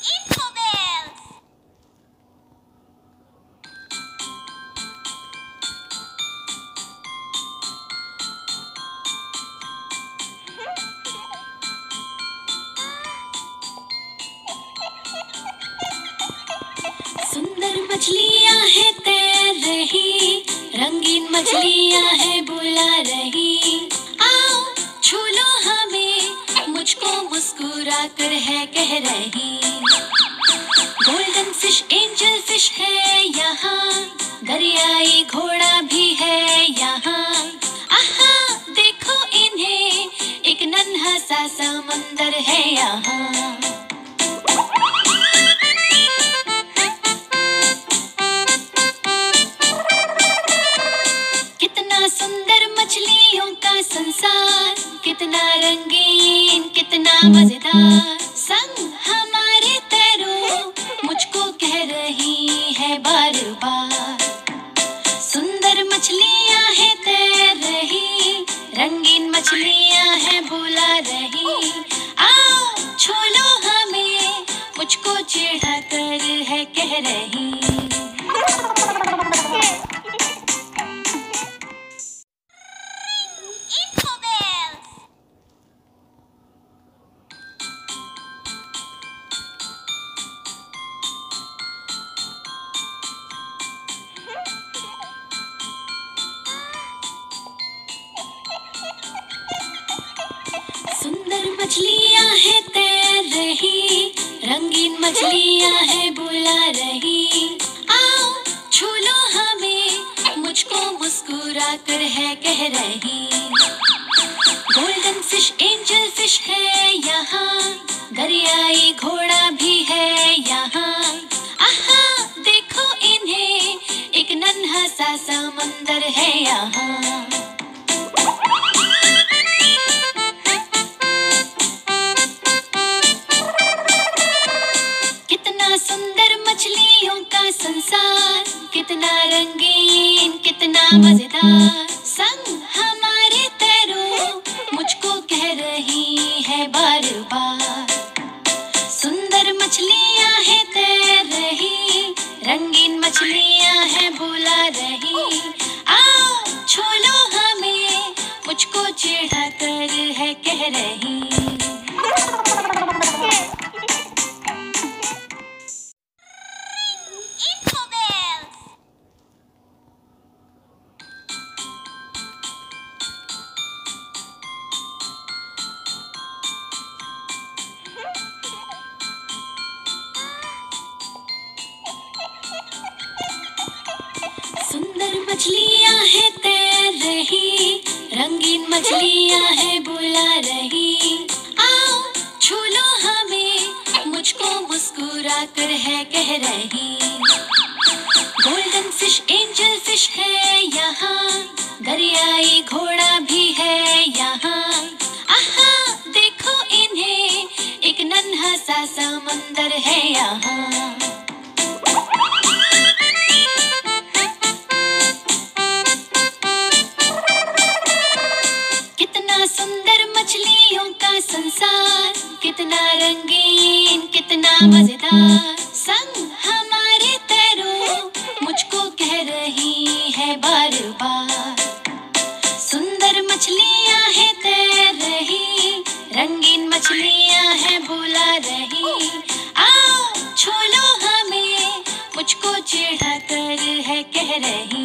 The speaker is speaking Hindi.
Infobells. सुंदर मछलियां हैं तैर रही, रंगीन मछलियां हैं बुला रही। आओ छू लो हमें, मुझको मुस्कुरा कर है कह रही। गोल्डन फिश एंजल फिश है यहाँ, दरियाई घोड़ा भी है यहाँ। आहा देखो इन्हें, एक नन्हा सा समंदर है यहाँ। सुंदर मछलियों का संसार, कितना रंगीन कितना मजेदार। संग हमारे तैरो, मुझको कह रही है बार बार। सुंदर मछलियां हैं तैर रही, रंगीन मछलियां हैं बुला रही। आओ छू लो हमें, मुझको चिढ़ा कर है कह रही। सुंदर मछलियां हैं तैर रही, रंगीन मछलियां हैं बुला रही। आओ छू लो हमें, मुझको मुस्कुरा कर है कह रही। गोल्डन फिश एंजल फिश है यहाँ, दरियाई घोड़ा भी है यहाँ। आहा देखो इन्हें, एक नन्हा सा समंदर है यहाँ। सुंदर मछलियों का संसार, कितना रंगीन कितना मजेदार। संग हमारे तैरो, मुझको कह रही है बार बार। सुंदर मछलियां हैं तैर रही, रंगीन मछलियां हैं बुला रही। आओ छू लो हमें, मुझको चिढ़ा कर है कह रही। सुंदर मछलियां हैं तैर रही, रंगीन मछलियां हैं बुला रही। आओ छू लो हमें, मुझको मुस्कुरा कर है कह रही। गोल्डन फिश एंजल फिश है यहाँ, दरियाई घोड़ा भी है यहाँ। आहा देखो इन्हें, एक नन्हा सा समंदर है यहाँ। सुंदर मछलियों का संसार, कितना रंगीन कितना मजेदार। संग हमारे तैरो, मुझको कह रही है बार बार। सुंदर मछलियां हैं तैर रही, रंगीन मछलियां हैं बुला रही। आओ छू लो हमें, मुझको चिढ़ा कर है कह रही।